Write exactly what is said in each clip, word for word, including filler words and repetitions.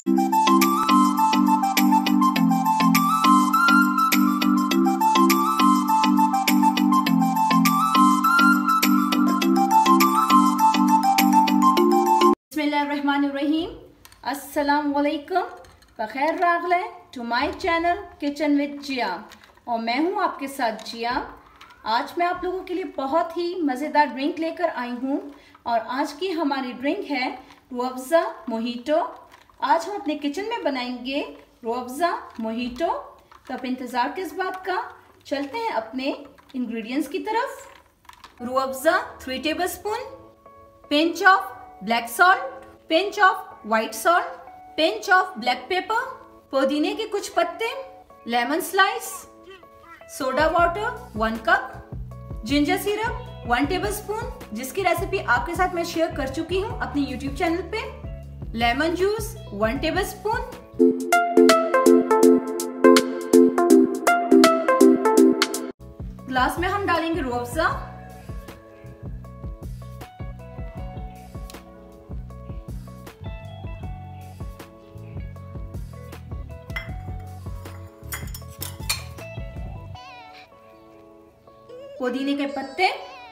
बिस्मिल्लाहिर्रहमानिर्रहीम। अस्सलाम वालेकुम। बखैर रागले to my channel kitchen with Jiya, और मैं हूं आपके साथ जिया। आज मैं आप लोगों के लिए बहुत ही मज़ेदार ड्रिंक लेकर आई हूं, और आज की हमारी ड्रिंक है रूह अफ़ज़ा मोहितो। आज हम अपने किचन में बनाएंगे रूह अफ़ज़ा मोहितो। तो अब इंतज़ार किस बात का, चलते हैं अपने इंग्रेडिएंट्स की तरफ। Rooh Afza three tablespoon, pinch of black salt, pinch of white salt, pinch of black pepper, पुदीने के कुछ पत्ते, lemon slice, soda water one cup, ginger syrup one tablespoon, जिसकी रेसिपी आपके साथ मैं शेयर कर चुकी हूँ अपने यूट्यूब चैनल पे, lemon juice one tablespoon, glass में हम डालेंगे रूह अफ़ज़ा, पुदीने के पत्ते,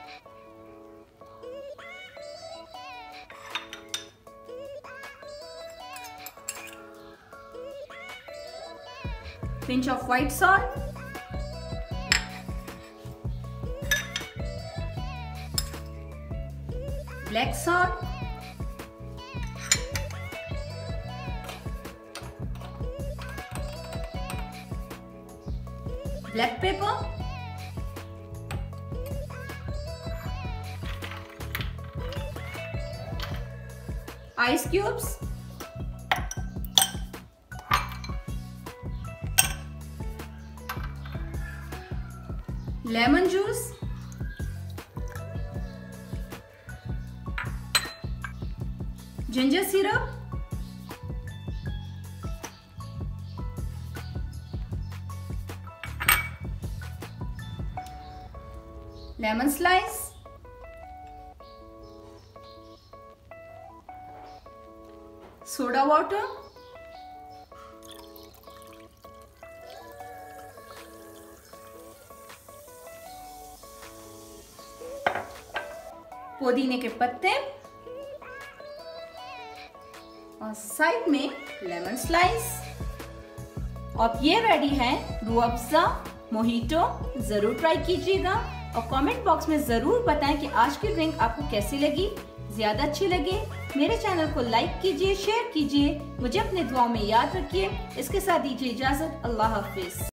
pinch of white salt, black salt, black paper, ice cubes, lemon juice, ginger syrup, lemon slice, soda water, पुदीने के पत्ते, और साइड में लेमन स्लाइस। अब ये रेडी है रूह अफ़ज़ा मोहितो। जरूर ट्राई कीजिएगा और कमेंट बॉक्स में जरूर बताएं कि आज की ड्रिंक आपको कैसी लगी। ज्यादा अच्छी लगे मेरे चैनल को लाइक कीजिए, शेयर कीजिए, मुझे अपने दुआओं में याद रखिए। इसके साथ दीजिए इजाजत। अल्लाह हाफिज।